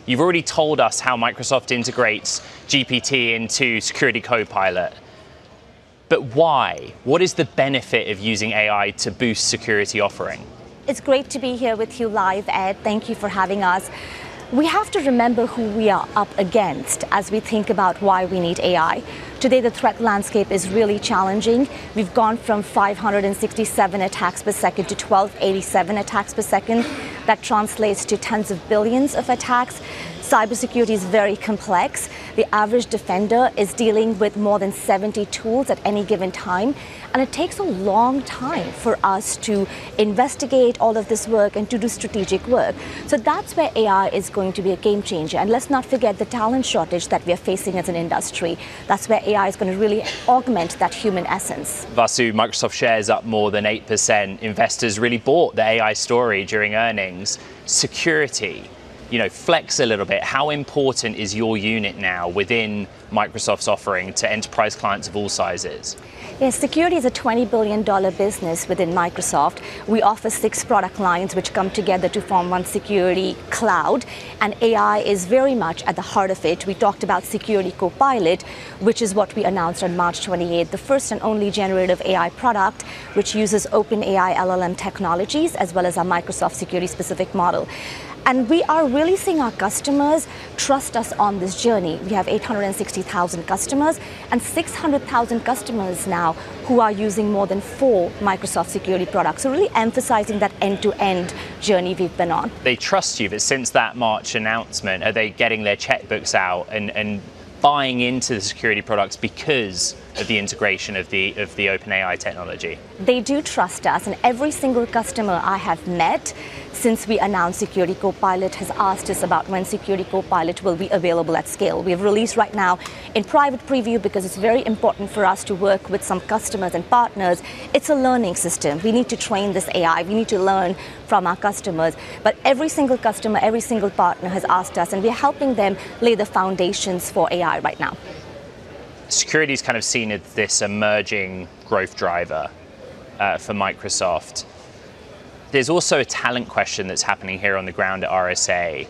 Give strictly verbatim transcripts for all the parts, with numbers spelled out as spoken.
You've already told us how Microsoft integrates G P T into Security Copilot. But why? What is the benefit of using A I to boost security offering? It's great to be here with you live, Ed. Thank you for having us. We have to remember who we are up against as we think about why we need A I. Today, the threat landscape is really challenging. We've gone from five hundred sixty-seven attacks per second to twelve eighty-seven attacks per second. That translates to tens of billions of attacks. Cybersecurity is very complex. The average defender is dealing with more than seventy tools at any given time. And it takes a long time for us to investigate all of this work and to do strategic work. So that's where A I is going to be a game changer. And let's not forget the talent shortage that we are facing as an industry. That's where A I is going to really augment that human essence. Vasu, Microsoft shares up more than eight percent. Investors really bought the A I story during earnings. Security. You know, flex a little bit. How important is your unit now within Microsoft's offering to enterprise clients of all sizes? Yes, security is a twenty billion dollars business within Microsoft. We offer six product lines which come together to form one security cloud, and A I is very much at the heart of it. We talked about Security Copilot, which is what we announced on March twenty-eighth, the first and only generative A I product which uses OpenAI L L M technologies as well as our Microsoft security-specific model. And we are really seeing our customers trust us on this journey. We have eight hundred sixty thousand customers and six hundred thousand customers now who are using more than four Microsoft security products. So really emphasizing that end-to-end journey we've been on. They trust you, but since that March announcement, are they getting their checkbooks out and, and buying into the security products because of the integration of the of the OpenAI technology? They do trust us, and every single customer I have met since we announced Security Copilot has asked us about when Security Copilot will be available at scale. We have released right now in private preview because it's very important for us to work with some customers and partners. It's a learning system. We need to train this A I. We need to learn from our customers. But every single customer, every single partner has asked us, and we're helping them lay the foundations for A I right now. Security is kind of seen as this emerging growth driver uh, for Microsoft. There's also a talent question that's happening here on the ground at R S A.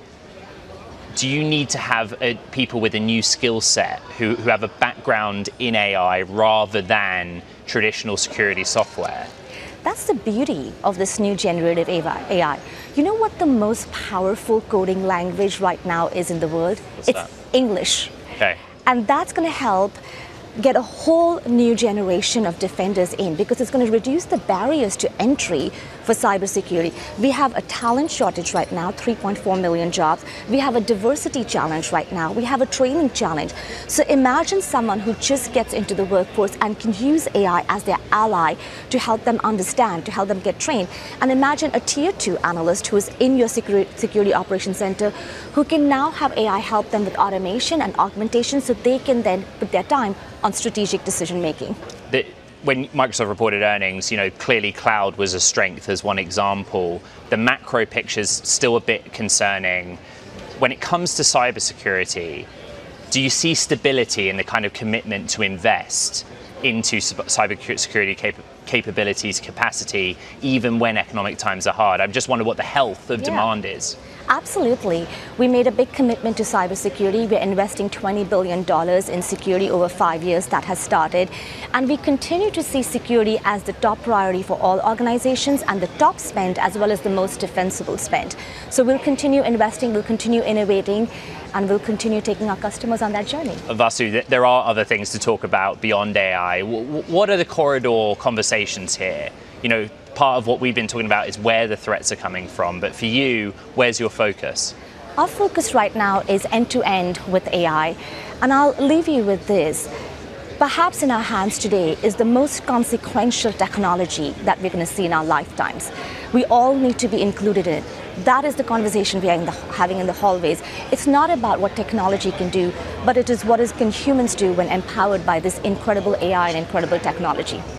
Do you need to have uh, people with a new skill set who, who have a background in A I rather than traditional security software? That's the beauty of this new generative A I. You know what the most powerful coding language right now is in the world? What's it's that? English. Okay. And that's going to help get a whole new generation of defenders in, because it's going to reduce the barriers to entry for cybersecurity. We have a talent shortage right now, three point four million jobs. We have a diversity challenge right now. We have a training challenge. So imagine someone who just gets into the workforce and can use A I as their ally to help them understand, to help them get trained. And imagine a tier two analyst who is in your security, security operations center who can now have A I help them with automation and augmentation so they can then put their time on strategic decision making. The, when Microsoft reported earnings, you know, clearly cloud was a strength as one example. The macro picture's still a bit concerning. When it comes to cybersecurity, do you see stability in the kind of commitment to invest into cybersecurity cap capabilities, capacity, even when economic times are hard? I just wonder what the health of yeah. demand is. Absolutely. We made a big commitment to cybersecurity. We're investing twenty billion dollars in security over five years. That has started. And we continue to see security as the top priority for all organizations and the top spend as well as the most defensible spend. So we'll continue investing, we'll continue innovating, and we'll continue taking our customers on that journey. Vasu, there are other things to talk about beyond A I. What are the corridor conversations here? You know, part of what we've been talking about is where the threats are coming from, but for you, where's your focus? Our focus right now is end-to-end with A I, and I'll leave you with this. Perhaps in our hands today is the most consequential technology that we're going to see in our lifetimes. We all need to be included in it. That is the conversation we are in the, having in the hallways. It's not about what technology can do, but it is what is, can humans do when empowered by this incredible A I and incredible technology.